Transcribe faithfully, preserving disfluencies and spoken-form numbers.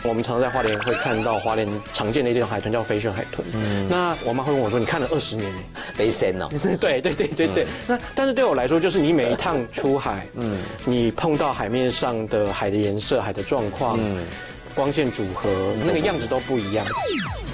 我们常常在花莲会看到花莲常见的一种海豚叫飞旋海豚。嗯，那我妈会问我说：“你看了二十年哎， 雷神哦。” 对对对对对。那但是对我来说，就是你每一趟出海，嗯，你碰到海面上的海的颜色、海的状况，嗯，光线组合，那个样子都不一样。